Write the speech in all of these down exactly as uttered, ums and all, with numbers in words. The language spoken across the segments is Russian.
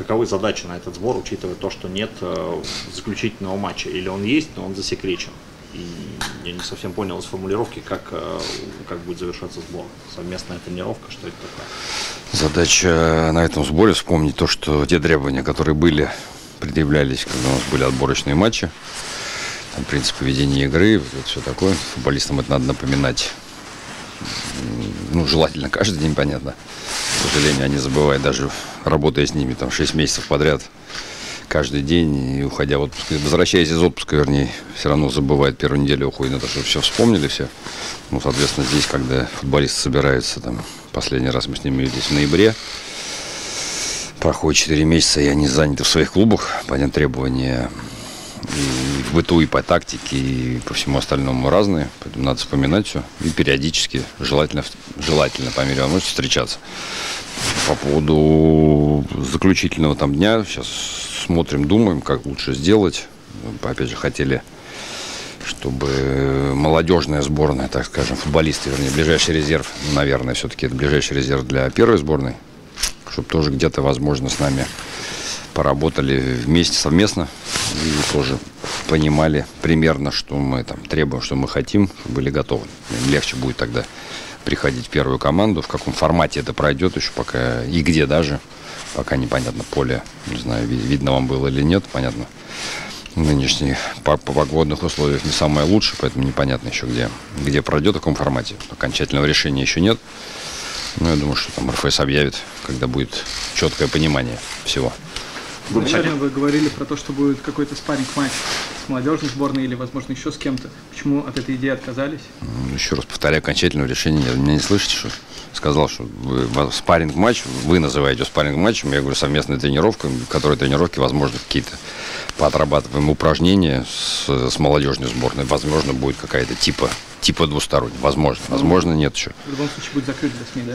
каковы задачи на этот сбор, учитывая то, что нет э, заключительного матча, или он есть, но он засекречен. И я не совсем понял из формулировки, как, э, как будет завершаться сбор. Совместная тренировка, что это такое? Задача на этом сборе вспомнить то, что те требования, которые были, предъявлялись, когда у нас были отборочные матчи, там, принцип ведения игры, вот все такое. Футболистам это надо напоминать. Ну, желательно каждый день, понятно. К сожалению, они забывают, даже работая с ними там шесть месяцев подряд, каждый день, и уходя в отпуск, возвращаясь из отпуска, вернее, все равно забывают, первую неделю уходит на то, что все вспомнили все. Ну, соответственно, здесь, когда футболисты собираются, там, последний раз мы с ними виделись в ноябре, проходит четыре месяца, и они заняты в своих клубах, понятно, требования и в быту, и по тактике, и по всему остальному разные, поэтому надо вспоминать все и периодически, желательно, желательно по мере возможности встречаться. По поводу заключительного там дня, сейчас смотрим, думаем, как лучше сделать. Опять же, хотели, чтобы молодежная сборная, так скажем, футболисты, вернее, ближайший резерв, наверное, все-таки это ближайший резерв для первой сборной, чтобы тоже где-то, возможно, с нами поработали вместе, совместно, и тоже понимали примерно, что мы там требуем, что мы хотим, чтобы были готовы. Легче будет тогда приходить в первую команду, в каком формате это пройдет еще пока, и где даже, пока непонятно, поле, не знаю, видно вам было или нет, понятно. Нынешних погодных условиях не самое лучшее, поэтому непонятно еще, где, где пройдет, в каком формате. Окончательного решения еще нет. Но я думаю, что там РФС объявит, когда будет четкое понимание всего. Вначале вы говорили про то, что будет какой-то спарринг-матч с молодежной сборной или, возможно, еще с кем-то. Почему от этой идеи отказались? Еще раз повторяю, окончательного решения нет. Меня не слышите, что сказал, что вы, спарринг-матч, вы называете спарринг-матчем, я говорю, совместная тренировка, в которой тренировки, возможно, какие-то поотрабатываем упражнения с, с молодежной сборной. Возможно, будет какая-то типа, типа двусторонняя. Возможно. Возможно, нет еще. В любом случае будет закрыт для СМИ, да?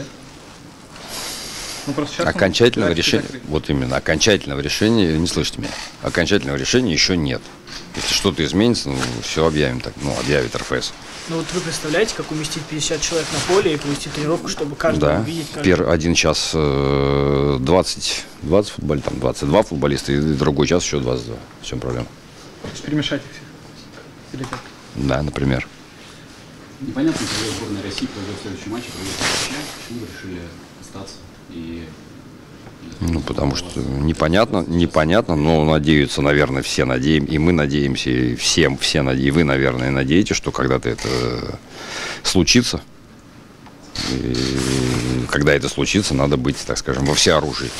Ну, окончательного решения, вот именно, окончательного решения, не слышите меня, окончательного решения еще нет. Если что-то изменится, ну, все объявим так, ну, объявит РФС. Ну, вот вы представляете, как уместить пятьдесят человек на поле и провести тренировку, чтобы каждый да. увидеть? Каждый... Первый, один час двадцать, двадцать футболистов, там двадцать два футболиста, и другой час еще двадцать два. В чем проблема? Перемешать их всех? Или как? Да, например. Непонятно, когда сборная России пройдет в следующем матче, пройдет почему вы решили остаться? И... Ну, потому что непонятно, непонятно, но надеются, наверное, все надеем, и мы надеемся, и всем, все надеемся, и вы, наверное, надеетесь, что когда-то это случится. И когда это случится, надо быть, так скажем, во всеоружии.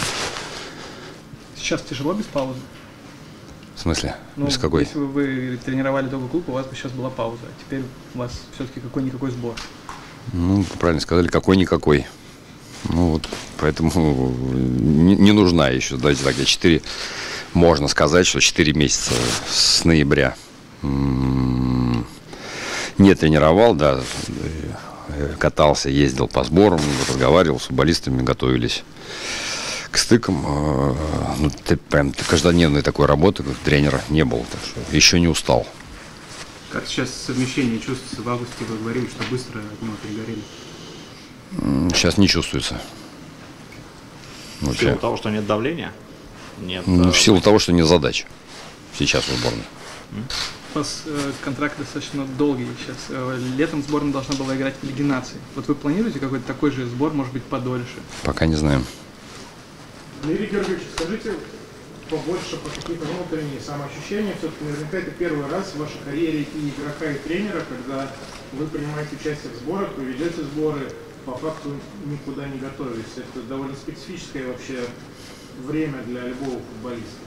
Сейчас тяжело без паузы? В смысле? Ну, без какой? Если бы вы тренировали только клуб, у вас бы сейчас была пауза, а теперь у вас все-таки какой-никакой сбор. Ну, правильно сказали, какой-никакой. Ну вот, поэтому не, не нужна еще, давайте так, я четыре, можно сказать, что четыре месяца с ноября не тренировал, да, катался, ездил по сборам, разговаривал с футболистами, готовились к стыкам. Ну, ты, прям каждодневной такой работы как тренера не было, так что еще не устал. Как сейчас совмещение чувствуется? В августе вы говорили, что быстро от него перегорели. Сейчас не чувствуется. В силу того, что нет давления? Нет. Ну, в силу того, что нет задач сейчас в сборной. У вас э, контракт достаточно долгий сейчас. Э, летом сборная должна была играть в Лиге наций. Вот вы планируете какой-то такой же сбор, может быть, подольше? Пока не знаем. Юрий Георгиевич, скажите побольше про какие-то внутренние самоощущения. Все-таки наверняка это первый раз в вашей карьере и игрока, и тренера, когда вы принимаете участие в сборах, вы ведете сборы, по факту никуда не готовились. Это довольно специфическое вообще время для любого футболиста.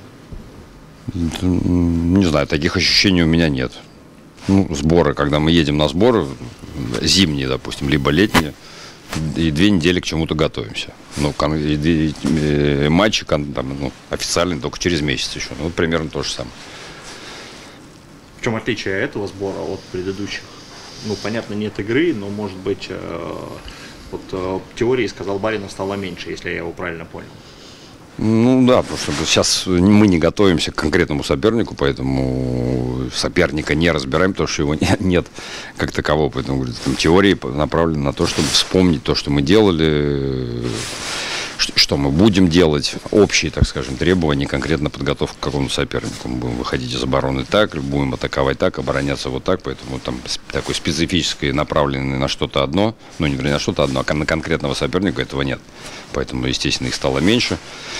Не знаю, таких ощущений у меня нет. Ну, сборы, когда мы едем на сборы, зимние, допустим, либо летние, и две недели к чему-то готовимся. Ну, матчи там, ну, официальные только через месяц еще. Ну, вот примерно то же самое. В чем отличие этого сбора от предыдущих? Ну, понятно, нет игры, но, может быть, вот в теории, сказал Баринов, стало меньше, если я его правильно понял. Ну да, потому что сейчас мы не готовимся к конкретному сопернику, поэтому соперника не разбираем, потому что его нет как такового. Поэтому, говорит, там, теории направлены на то, чтобы вспомнить то, что мы делали, что, что мы будем делать, общие, так скажем, требования, конкретно подготовку к какому-то сопернику. Мы будем выходить из обороны так, будем атаковать так, обороняться вот так, поэтому там такой специфической, направленной на что-то одно, ну не на что-то одно, а на конкретного соперника этого нет. Поэтому, естественно, их стало меньше.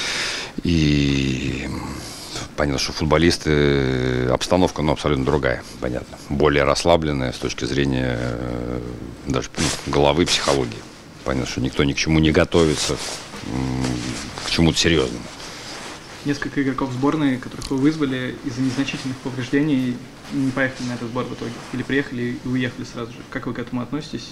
И понятно, что футболисты, обстановка, ну, абсолютно другая, понятно. Более расслабленная с точки зрения даже ну, головы, психологии. Понятно, что никто ни к чему не готовится, к чему-то серьезному. Несколько игроков сборной, которых вы вызвали из-за незначительных повреждений, не поехали на этот сбор в итоге. Или приехали и уехали сразу же. Как вы к этому относитесь?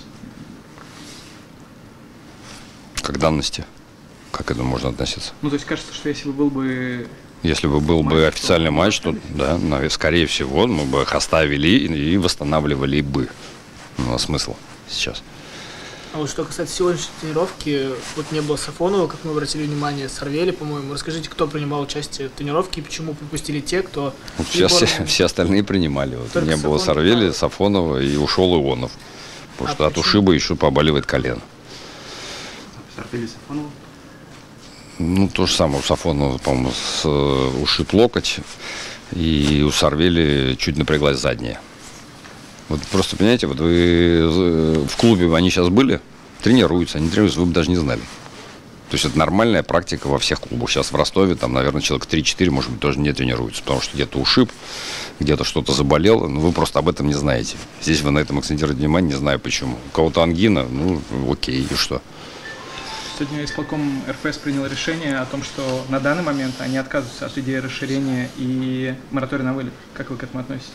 Как данности. Как к этому можно относиться? Ну, то есть кажется, что если бы был бы... Если бы был матч, бы официальный матч, то, да, скорее всего, мы бы их оставили и восстанавливали бы. Ну, а смысл сейчас? А вот что касается сегодняшней тренировки, вот не было Сафонова, как мы обратили внимание, Сарвели, по-моему. Расскажите, кто принимал участие в тренировке и почему пропустили те, кто... Вот сейчас все, все остальные принимали. Вот не Сафонов, было Сарвели, да. Сафонова и ушел Ионов. Потому А что почему? от ушиба еще побаливает колено. Сарвели, Сафонова? Ну, то же самое. У Сафонова, по-моему, с, ушиб локоть. И у Сарвели чуть напряглась задняя. Вот просто, понимаете, вот вы в клубе, они сейчас были, тренируются, они тренируются, вы бы даже не знали. То есть это нормальная практика во всех клубах. Сейчас в Ростове, там, наверное, человек три-четыре, может быть, тоже не тренируются, потому что где-то ушиб, где-то что-то заболело, но вы просто об этом не знаете. Здесь вы на этом акцентируете внимание, не знаю почему. У кого-то ангина, ну, окей, и что? Сегодня исполком эр эф эс принял решение о том, что на данный момент они отказываются от идеи расширения и моратория на вылет. Как вы к этому относитесь?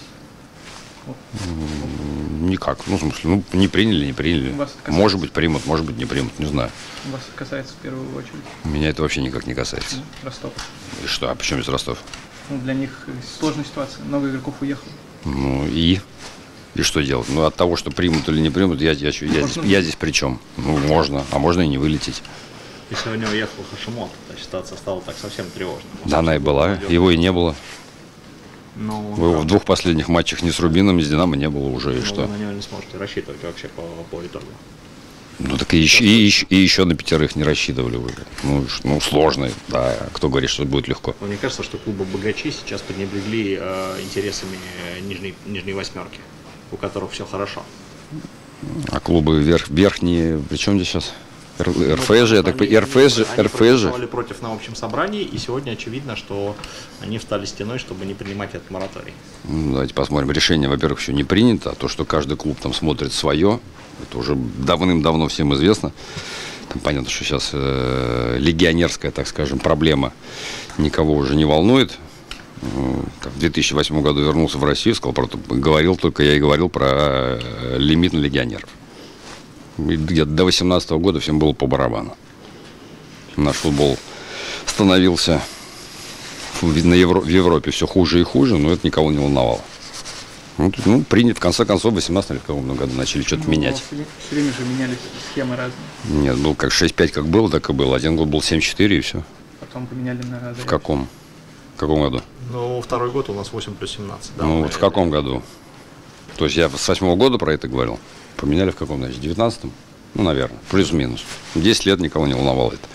Никак. Ну, в смысле, ну, не приняли, не приняли. Вас касается. Может быть, примут, может быть, не примут, не знаю. Вас касается в первую очередь. Меня это вообще никак не касается. Ростов. И что, а почему из Ростов? Ну, для них сложная ситуация. Много игроков уехало. Ну, и? И что делать? Ну, от того, что примут или не примут, я, я, я, я, здесь, я здесь при чем? Ну, можно, а можно и не вылететь. И сегодня уехал Хашимон, значит, ситуация стала так совсем тревожной. Да, она и была, его и не было. Ну, Его да. в двух последних матчах ни с Рубином, ни с Динамо не было уже, и Ну, что? вы на него не сможете рассчитывать вообще по, по итогу. Ну, так и еще, и, еще, и еще на пятерых не рассчитывали уже. Ну, ш- ну, сложно, да. Кто говорит, что будет легко? Но мне кажется, что клубы богачи сейчас пренебрегли э, интересами нижней, нижней восьмерки, у которых все хорошо. А клубы верх, верхние, при чем здесь сейчас? эр эф эс же, я так Они- понимаю, эр эф эс же, они эр эф эс же. проголосовали против на общем собрании, и сегодня очевидно, что они встали стеной, чтобы не принимать этот мораторий. Ну, давайте посмотрим. Решение, во-первых, еще не принято, а то, что каждый клуб там смотрит свое, это уже давным-давно всем известно. Там понятно, что сейчас э, легионерская, так скажем, проблема никого уже не волнует. Э, так, в две тысячи восьмом году вернулся в Россию, сказал, про, говорил только я и говорил про э, лимит на легионеров. И где-то до восемнадцатого года всем было по барабану. Наш футбол становился в, на Евро, в Европе все хуже и хуже, но это никого не волновало. Ну, тут, ну принято, в конце концов, в восемнадцатом или в каком году начали что-то Ну, менять. Все, все время же менялись схемы разные. Нет, был как шесть пять как было, так и было. Один год был семь четыре и все. Потом поменяли на... В каком? В каком году? Ну, второй год у нас восемь плюс семнадцать. Да, ну, мы- вот в каком году? То есть я с восьмого года про это говорил. Поменяли в каком, значит, девятнадцатом? Ну, наверное, плюс-минус. десять лет никого не волновало это.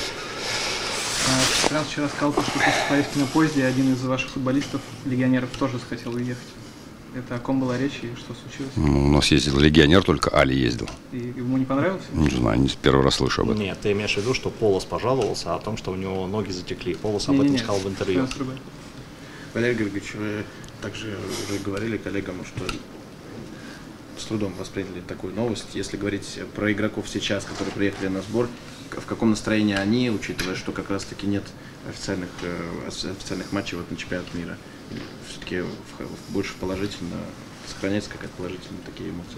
Франц вчера сказал, что после поездки на поезде один из ваших футболистов, легионеров, тоже захотел уехать. Это о ком была речь и что случилось? Ну, у нас ездил легионер, только Али ездил. И ему не понравилось? Не знаю, не первый раз слышу об этом. Нет, ты имеешь в виду, что Полос пожаловался о том, что у него ноги затекли. Полос об Не-не-не, этом сказал в интервью. Франц другой. Валерий Георгиевич, вы также уже говорили коллегам, что с трудом восприняли такую новость. Если говорить про игроков сейчас, которые приехали на сбор, в каком настроении они, учитывая, что как раз-таки нет официальных, э, официальных матчей вот на чемпионат мира? Все-таки больше положительно, сохраняется какая-то положительная такие эмоции?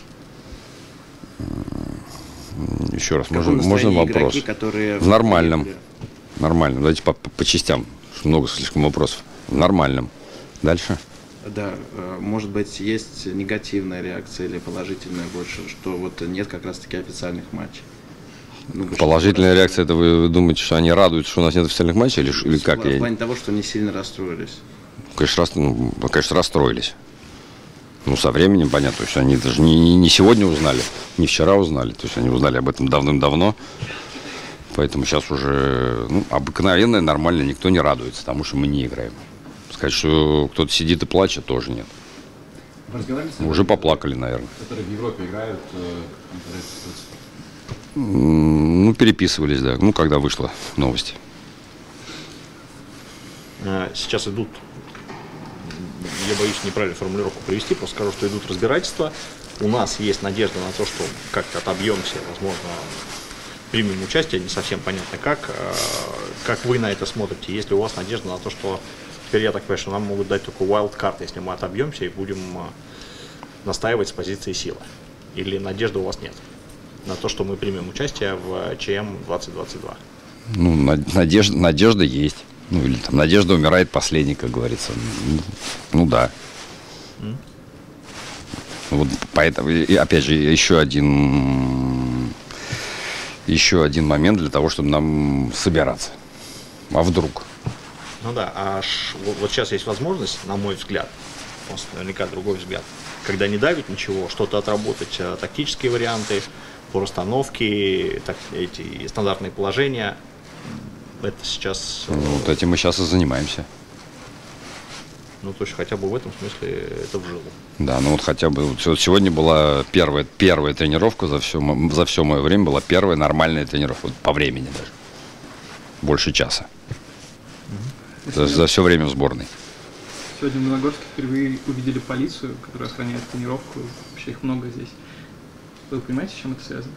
Еще раз, В каком можно, можно настроении вопрос? игроки, которые В нормальном. приехали? Нормально. Давайте по, по, по частям. Много слишком вопросов. В нормальном. Дальше. Да, э, может быть, есть негативная реакция или положительная больше, что вот нет как раз-таки официальных матчей. Ну, Положительная реакция, это вы думаете, что они радуются, что у нас нет официальных матчей, или, ш- или как? В Я- плане того, что не сильно расстроились. Конечно, рас- ну, конечно, расстроились. Ну, со временем, понятно, то есть они даже не, не- не сегодня узнали, не вчера узнали, то есть они узнали об этом давным-давно. Поэтому сейчас уже ну, обыкновенно, нормально, никто не радуется, потому что мы не играем. Сказать, что кто-то сидит и плачет, тоже нет. Уже поплакали, наверное. Которые в Европе играют, э, Ну, переписывались, да. Ну, когда вышла новость. Сейчас идут, я боюсь неправильную формулировку привести, просто скажу, что идут разбирательства. У нас есть надежда на то, что как-то отобьемся, возможно, примем участие, не совсем понятно как. Как вы на это смотрите? Есть ли у вас надежда на то, что теперь я так понимаю, что нам могут дать только wildcard, если мы отобьемся и будем настаивать с позиции силы? Или надежды у вас нет на то, что мы примем участие в ЧМ двадцать двадцать два? Ну, надежда, надежда есть. Ну, или там надежда умирает последней, как говорится. Ну, ну да. Mm. Вот поэтому, и опять же, еще один, еще один момент для того, чтобы нам собираться. А вдруг? Ну да, а ш, вот, вот сейчас есть возможность, на мой взгляд, просто наверняка другой взгляд, когда не давить ничего, что-то отработать, тактические варианты, по расстановке, так, эти стандартные положения. Это сейчас... Ну, вот этим мы сейчас и занимаемся. Ну, то есть хотя бы в этом смысле это в жилу. Да, ну вот хотя бы... Вот сегодня была первая, первая тренировка, за все, за все мое время была первая нормальная тренировка. Вот по времени даже. Больше часа. Mm-hmm. За, за все время в сборной. Сегодня в Магнитогорске впервые увидели полицию, которая охраняет тренировку. Вообще их много здесь. Вы понимаете, с чем это связано?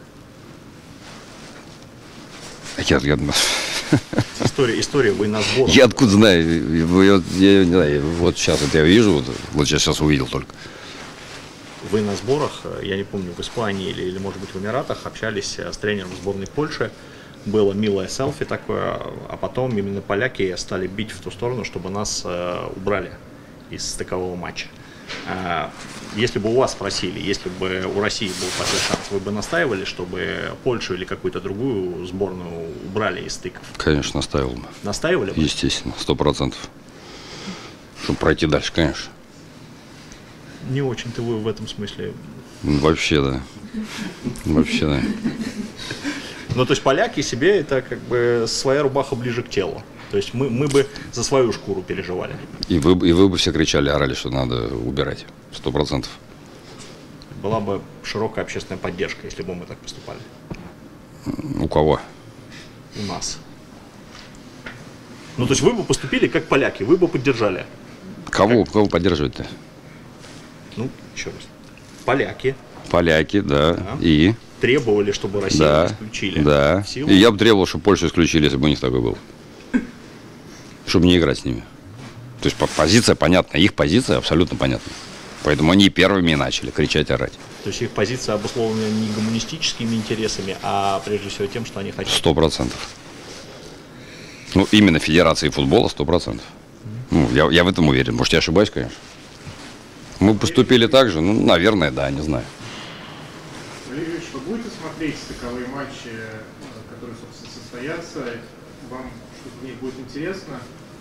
Я, я... История, история военносбора. Я откуда знаю? Я, я, я не знаю. Вот сейчас вот я вижу, вот, вот я сейчас увидел только. В военносборах, я не помню, в Испании или, или, может быть, в Эмиратах, общались с тренером сборной Польши. Было милое селфи такое, а потом именно поляки стали бить в ту сторону, чтобы нас э, убрали из стыкового матча. Э, если бы у вас спросили, если бы у России был такой шанс, вы бы настаивали, чтобы Польшу или какую-то другую сборную убрали из стыков? Конечно, настаивал бы. Настаивали бы? Естественно, сто процентов. Чтобы пройти дальше, конечно. Не очень-то вы в этом смысле. Вообще, да. Вообще, да. Ну, то есть поляки себе это как бы своя рубаха ближе к телу. То есть мы, мы бы за свою шкуру переживали. И вы, и вы бы все кричали, орали, что надо убирать. Сто процентов. Была бы широкая общественная поддержка, если бы мы так поступали. У кого? У нас. Ну, то есть вы бы поступили как поляки, вы бы поддержали. Кого, как? Кого поддерживать-то? Ну, еще раз. Поляки. Поляки, да. да. И? Требовали, чтобы Россию да. исключили. Да. В силу. И я бы требовал, чтобы Польшу исключили, если бы у них такой был. Чтобы не играть с ними. То есть позиция понятна, их позиция абсолютно понятна. Поэтому они первыми и начали кричать, орать. То есть их позиция обусловлена не гуманистическими интересами, а прежде всего тем, что они хотят. Сто процентов. Ну, именно Федерации футбола сто процентов. Ну, я, я в этом уверен. Может, я ошибаюсь, конечно. Мы поступили так же? Ну, наверное, да, не знаю. Валерий Ильич, вы будете смотреть стыковые матчи, которые, собственно, состоятся? Вам что-то в них будет интересно?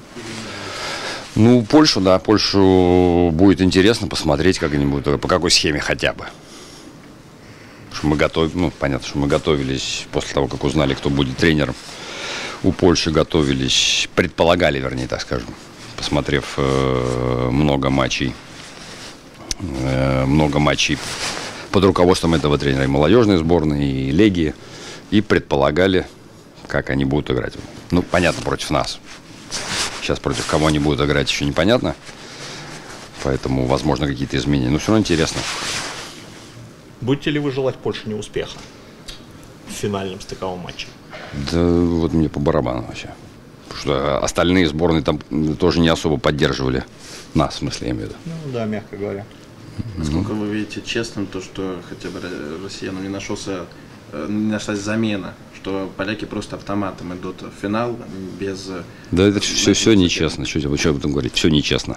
Ну, Польшу, да, Польшу будет интересно посмотреть как-нибудь, по какой схеме хотя бы. Потому что мы готовим, ну, понятно, что мы готовились после того, как узнали, кто будет тренером. У Польши готовились, предполагали, вернее, так скажем, посмотрев э, много матчей, э, много матчей под руководством этого тренера и молодежной сборной, и легии, и предполагали, как они будут играть. Ну, понятно, против нас. Сейчас против кого они будут играть, еще непонятно. Поэтому, возможно, какие-то изменения. Но все равно интересно. Будете ли вы желать Польше неуспеха в финальном стыковом матче? Да вот мне по барабану вообще. Потому что остальные сборные там тоже не особо поддерживали нас, в смысле, я имею в виду. Ну да, мягко говоря. Насколько вы видите честным то, что хотя бы россиянам не нашелся, не нашлась замена, что поляки просто автоматом идут в финал без... Да это все, все нечестно. Что, что об этом говорить? Все нечестно.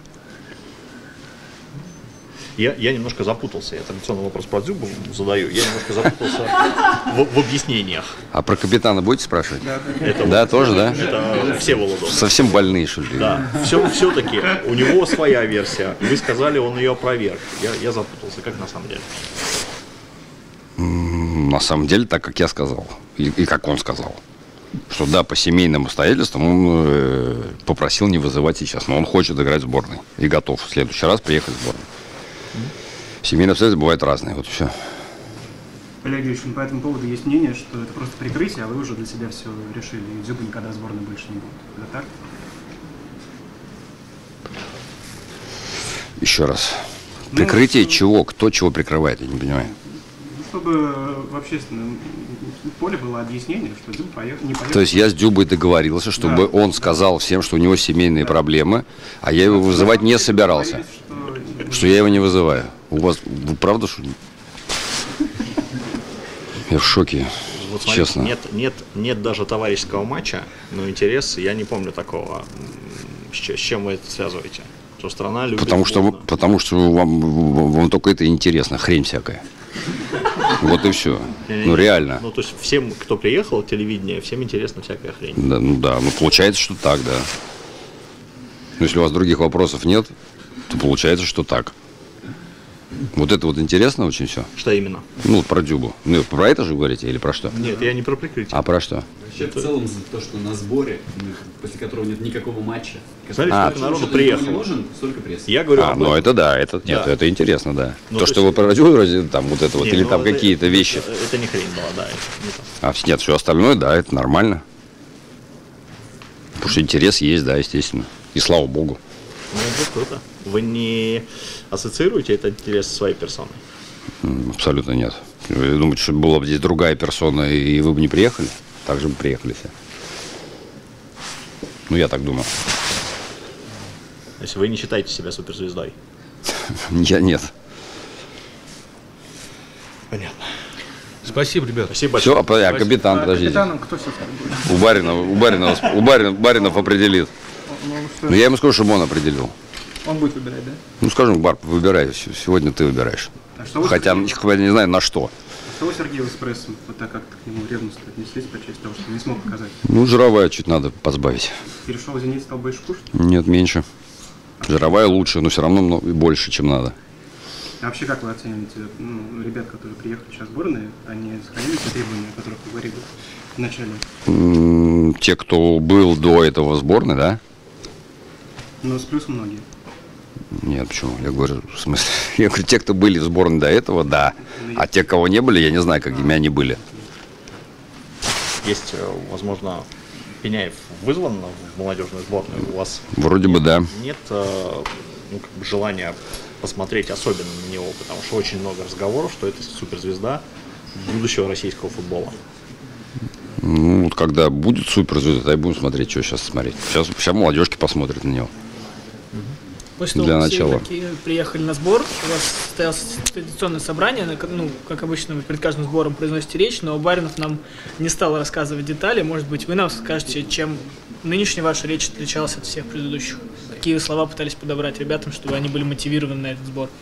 Я, я немножко запутался. Я традиционный вопрос про Дзюбу задаю. Я немножко запутался в, в объяснениях. А про капитана будете спрашивать? Да, это да вот, тоже, да? Это Всеволодов. Совсем больные, что ли? Да. Все, все-таки у него своя версия. Вы сказали, он ее опроверг. Я, я запутался. Как на самом деле? На самом деле, так, как я сказал. И, и как он сказал. что да, по семейным обстоятельствам он э, попросил не вызывать сейчас, но он хочет играть в сборной и готов в следующий раз приехать в сборную. Семейные обстоятельства бывают разные, вот все. Олег Юрьевич, по этому поводу есть мнение, что это просто прикрытие, а вы уже для себя все решили, и Дзюба никогда в сборной больше не будет. Это так? Еще раз. Прикрытие ну, чего? Кто чего прикрывает, я не понимаю. Чтобы в общественном поле было объяснение, что Дзюба поехал, не поехал. То есть я с Дзюбой договорился, чтобы да. он сказал всем, что у него семейные да. проблемы, а я его вызывать не собирался. Что... что я его не вызываю. У вас, вы правда, что... Я в шоке, вот смотрите, честно. Нет, нет, нет даже товарищеского матча, но интерес, я не помню такого. С чем вы это связываете? Что страна любит потому что, потому что вам, вам только это интересно, хрень всякая. Вот и все. Ну реально. Ну то есть всем, кто приехал, телевидение, всем интересна всякая хрень. Да, ну да, ну получается, что так, да. Но если у вас других вопросов нет, то получается, что так. Вот это вот интересно очень все. Что именно? Ну, про Дзюбу. Ну, про это же говорите или про что? Нет, я не про прикрытие. А про что? Вообще, в целом, за то, что на сборе, после которого нет никакого матча, смотрите, а, сколько народу приехало. Не нужен, столько прессы. Я говорю, а, ну это да, это, нет, да. это интересно, да. Ну, то, то что есть... вы про Дзюбу, там вот это вот, не, или ну, там это, какие-то вещи. Это, это не хрень была, да. Это не а нет, все остальное, да, это нормально. Потому что интерес есть, да, естественно. И слава богу. Ну, это круто. Вы не ассоциируете этот интерес со своей персоной? Абсолютно нет. Вы думаете, что была бы здесь другая персона, и вы бы не приехали? Так же бы приехали все. Ну, я так думаю. То есть вы не считаете себя суперзвездой? Я нет. Понятно. Спасибо, ребята. Спасибо большое. Все, а капитан, подождите. Капитаном кто все будет? У Баринова, у Баринова, у Баринов, Баринов определит. Ну, я ему скажу, чтобы он определил. Он будет выбирать, да? Ну, скажем, Барб, выбирай. Сегодня ты выбираешь. А что хотя, я не знаю, на что. А что вы Сергею с прессом, вот так как-то к нему ревностно отнеслись по части того, что не смог показать? Ну, жировая чуть надо позбавить. Перешел в «Зенит», стал больше кушать? Нет, меньше. Жировая лучше, но все равно много, больше, чем надо. А вообще, как вы оцениваете ну, ребят, которые приехали сейчас в сборные, они сохранили те требования, о которых вы говорили в начале? Те, кто был до этого в сборной, да? Но с плюсом многие. Нет, почему? Я говорю, в смысле, я говорю, те, кто были в сборной до этого, да. А те, кого не были, я не знаю, какими они были. Есть, возможно, Пеняев вызван в молодежную сборную у вас? Вроде бы да. Нет ну, как бы желания посмотреть особенно на него, потому что очень много разговоров, что это суперзвезда будущего российского футбола. Ну, вот когда будет суперзвезда, тогда будем смотреть, что сейчас смотреть. Сейчас, сейчас молодежки посмотрят на него. После того, для как начала. все приехали на сбор, у вас состоялось традиционное собрание, ну, как обычно, вы перед каждым сбором произносите речь, но Баринов нам не стал рассказывать детали. Может быть, вы нам скажете, чем нынешняя ваша речь отличалась от всех предыдущих? Какие слова пытались подобрать ребятам, чтобы они были мотивированы на этот сбор?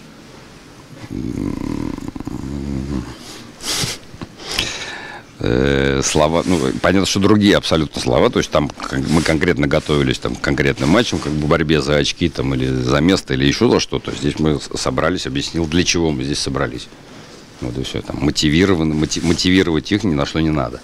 Слова, ну, понятно, что другие абсолютно слова, то есть там мы конкретно готовились там, к конкретным матчам, как бы борьбе за очки там, или за место, или еще за что-то. Здесь мы собрались, объяснил, для чего мы здесь собрались. Вот и все. Там мотивировано, мотивировать их ни на что не надо.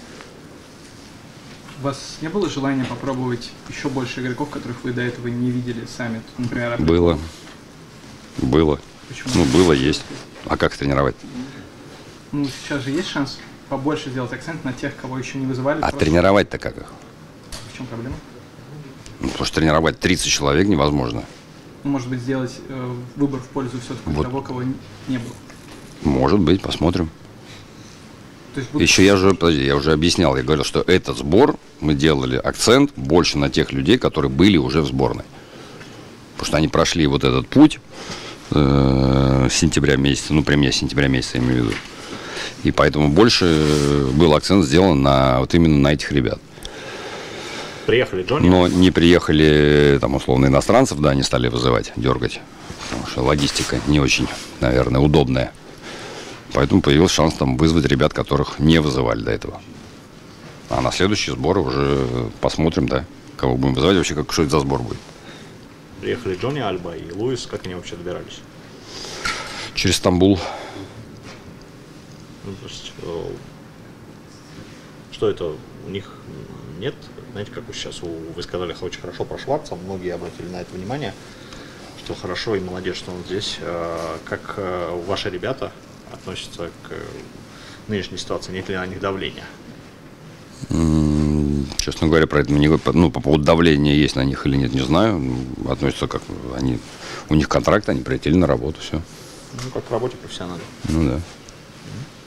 У вас не было желания попробовать еще больше игроков, которых вы до этого не видели сами? Например, было. Было. Почему? Ну, было, есть. А как тренировать? Ну, сейчас же есть шанс побольше сделать акцент на тех, кого еще не вызывали. А просто... тренировать-то как их? В чем проблема? Ну, потому что тренировать тридцать человек невозможно. Ну, может быть, сделать э, выбор в пользу все-таки вот. того, кого не было. Может быть, посмотрим. То есть будут... Еще я же, подожди, я уже объяснял, я говорил, что этот сбор мы делали акцент больше на тех людей, которые были уже в сборной. Потому что они прошли вот этот путь э, с сентября месяца, ну, при мне с сентября месяца, я имею в виду. И поэтому больше был акцент сделан на вот именно на этих ребят. Приехали Джонни? Но не приехали, там, условно, иностранцев, да, не стали вызывать, дергать. Потому что логистика не очень, наверное, удобная. Поэтому появился шанс там вызвать ребят, которых не вызывали до этого. А на следующие сборы уже посмотрим, да, кого будем вызывать, вообще, как, что это за сбор будет. Приехали Джонни, Альба и Луис, как они вообще добирались? Через Стамбул. Ну, то есть, э, что это, у них нет? Знаете, как вы сейчас, вы сказали, очень хорошо про Шварца, многие обратили на это внимание, что хорошо и молодец, что он здесь. Как ваши ребята относятся к нынешней ситуации? Нет ли на них давления? Честно говоря, про это мы не говорим. Ну, по поводу давления есть на них или нет, не знаю. Относятся как они, у них контракт, они прилетели на работу, все. Ну, как к работе профессионально. Ну да.